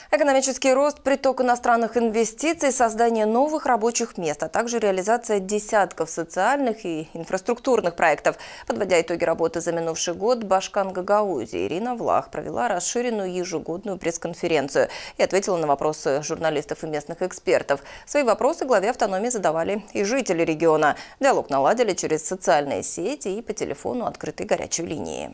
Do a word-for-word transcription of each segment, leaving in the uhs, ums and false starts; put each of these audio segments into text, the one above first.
Экономический рост, приток иностранных инвестиций, создание новых рабочих мест, а также реализация десятков социальных и инфраструктурных проектов. Подводя итоги работы за минувший год, Башкан Гагаузии Ирина Влах провела расширенную ежегодную пресс-конференцию и ответила на вопросы журналистов и местных экспертов. Свои вопросы главе автономии задавали и жители региона. Диалог наладили через социальные сети и по телефону открытой горячей линии.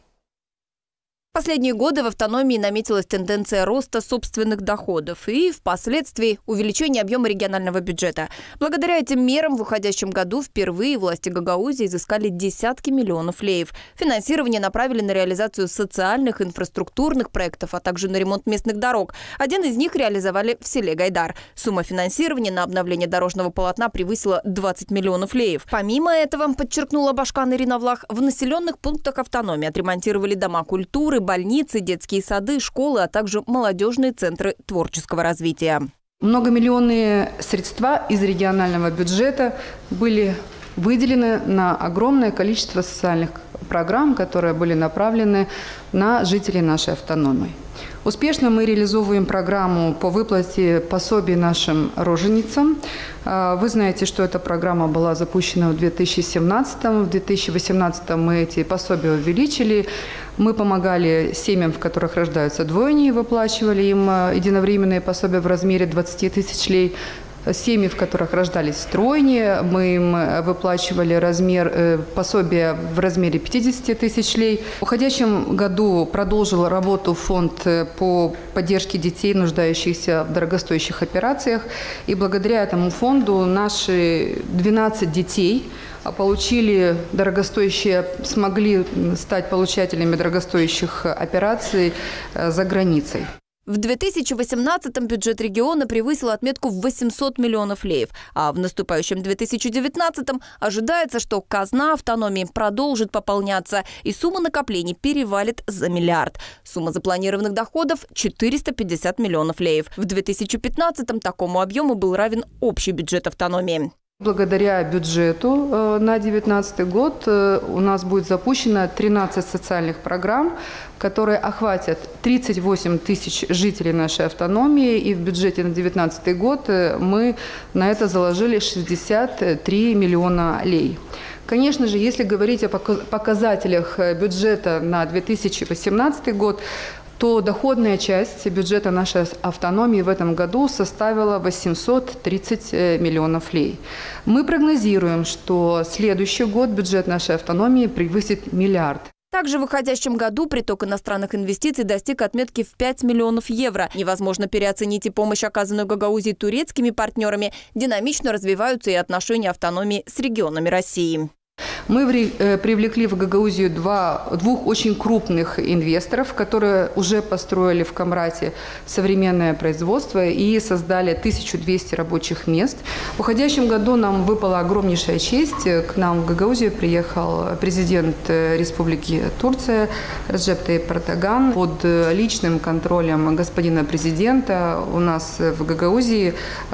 В последние годы в автономии наметилась тенденция роста собственных доходов и, впоследствии, увеличения объема регионального бюджета. Благодаря этим мерам в уходящем году впервые власти Гагаузии изыскали десятки миллионов леев. Финансирование направили на реализацию социальных, инфраструктурных проектов, а также на ремонт местных дорог. Один из них реализовали в селе Гайдар. Сумма финансирования на обновление дорожного полотна превысила двадцать миллионов леев. Помимо этого, подчеркнула Башкан Ирина Влах, в населенных пунктах автономии отремонтировали дома культуры, больницы, детские сады, школы, а также молодежные центры творческого развития. Многомиллионные средства из регионального бюджета были выделены на огромное количество социальных программ, которые были направлены на жителей нашей автономии. Успешно мы реализовываем программу по выплате пособий нашим роженицам. Вы знаете, что эта программа была запущена в две тысячи семнадцатом. В две тысячи восемнадцатом мы эти пособия увеличили. Мы помогали семьям, в которых рождаются двойни, выплачивали им единовременные пособия в размере двадцати тысяч лей. Семьи, в которых рождались тройни, мы им выплачивали размер, э, пособие в размере пятидесяти тысяч лей. В уходящем году продолжил работу фонд по поддержке детей, нуждающихся в дорогостоящих операциях. И благодаря этому фонду наши двенадцать детей получили дорогостоящие, смогли стать получателями дорогостоящих операций за границей. В две тысячи восемнадцатом бюджет региона превысил отметку в восемьсот миллионов леев, а в наступающем две тысячи девятнадцатом ожидается, что казна автономии продолжит пополняться и сумма накоплений перевалит за миллиард. Сумма запланированных доходов – четыреста пятьдесят миллионов леев. В две тысячи пятнадцатом такому объему был равен общий бюджет автономии. Благодаря бюджету на две тысячи девятнадцатый год у нас будет запущено тринадцать социальных программ, которые охватят тридцать восемь тысяч жителей нашей автономии. И в бюджете на две тысячи девятнадцатый год мы на это заложили шестьдесят три миллиона лей. Конечно же, если говорить о показателях бюджета на две тысячи восемнадцатый год, то доходная часть бюджета нашей автономии в этом году составила восемьсот тридцать миллионов лей. Мы прогнозируем, что следующий год бюджет нашей автономии превысит миллиард. Также в выходящем году приток иностранных инвестиций достиг отметки в пять миллионов евро. Невозможно переоценить и помощь, оказанную Гагаузии турецкими партнерами. Динамично развиваются и отношения автономии с регионами России. Мы привлекли в Гагаузию два, двух очень крупных инвесторов, которые уже построили в Камрате современное производство и создали тысячу двести рабочих мест. В уходящем году нам выпала огромнейшая честь. К нам в Гагаузию приехал президент Республики Турция Реджеп Тайип Эрдоган. Под личным контролем господина президента у нас в Гагаузии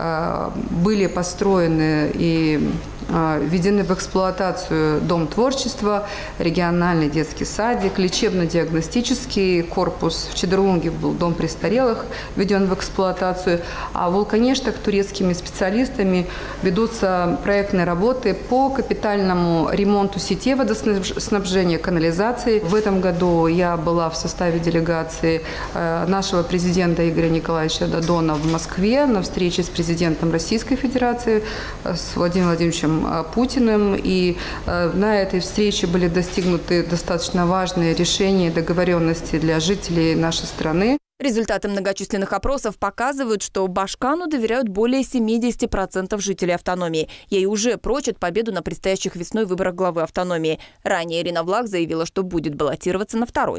были построены и введены в эксплуатацию Дом творчества, региональный детский садик, лечебно-диагностический корпус. В Чедырунге был дом престарелых, введен в эксплуатацию. А в Вулканештах турецкими специалистами ведутся проектные работы по капитальному ремонту сетей водоснабжения, канализации. В этом году я была в составе делегации нашего президента Игоря Николаевича Додона в Москве на встрече с президентом Российской Федерации, с Владимиром Владимировичем Путиным. И на этой встрече были достигнуты достаточно важные решения и договоренности для жителей нашей страны. Результаты многочисленных опросов показывают, что Башкану доверяют более семидесяти процентов жителей автономии. Ей уже прочат победу на предстоящих весной выборах главы автономии. Ранее Ирина Влах заявила, что будет баллотироваться на второй